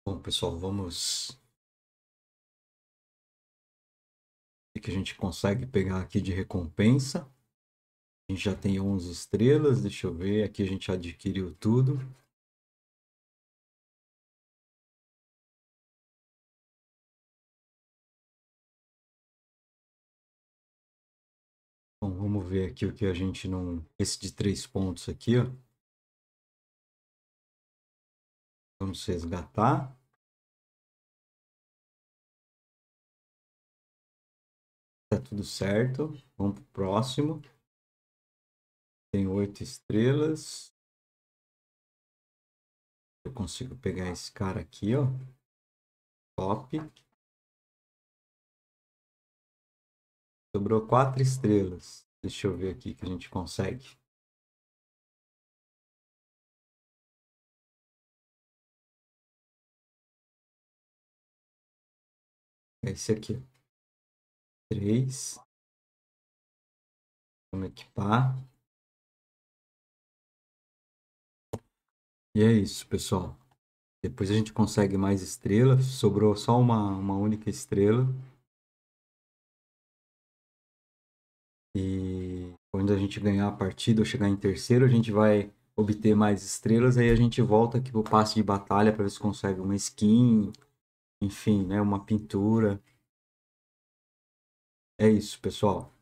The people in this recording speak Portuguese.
Bom, pessoal, vamos ver o que a gente consegue pegar aqui de recompensa. A gente já tem 11 estrelas, deixa eu ver, aqui a gente adquiriu tudo. Bom, vamos ver aqui o que a gente não... Esse de 3 pontos aqui, ó. Vamos resgatar. Tá tudo certo. Vamos pro próximo. Tem 8 estrelas. Eu consigo pegar esse cara aqui, ó. Top. Sobrou 4 estrelas. Deixa eu ver aqui que a gente consegue. É esse aqui, ó. 3. Vamos equipar. E é isso, pessoal. Depois a gente consegue mais estrelas. Sobrou só uma única estrela. E quando a gente ganhar a partida ou chegar em terceiro, a gente vai obter mais estrelas. Aí a gente volta aqui pro passe de batalha para ver se consegue uma skin, enfim, né, uma pintura. É isso, pessoal.